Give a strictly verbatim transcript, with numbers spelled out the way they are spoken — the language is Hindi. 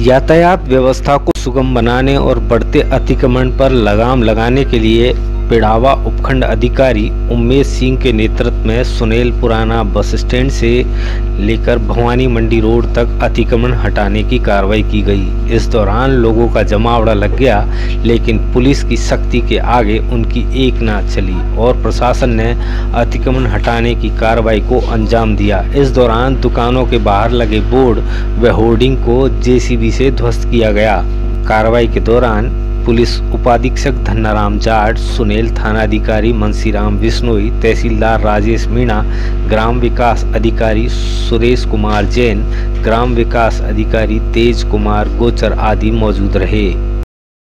यातायात व्यवस्था को सुगम बनाने और बढ़ते अतिक्रमण पर लगाम लगाने के लिए पिड़ावा उपखंड अधिकारी उमेश सिंह के नेतृत्व में सुनेल पुराना बस स्टैंड से लेकर भवानी मंडी रोड तक अतिक्रमण हटाने की कार्रवाई की गई। इस दौरान लोगों का जमावड़ा लग गया, लेकिन पुलिस की सख्ती के आगे उनकी एक ना चली और प्रशासन ने अतिक्रमण हटाने की कार्रवाई को अंजाम दिया। इस दौरान दुकानों के बाहर लगे बोर्ड व होर्डिंग को जेसीबी से ध्वस्त किया गया। कार्रवाई के दौरान पुलिस उपाधीक्षक धन्नाराम जाट, सुनेल थानाधिकारी मनसीराम बिश्नोई, तहसीलदार राजेश मीणा, ग्राम विकास अधिकारी सुरेश कुमार जैन, ग्राम विकास अधिकारी तेज कुमार गोचर आदि मौजूद रहे।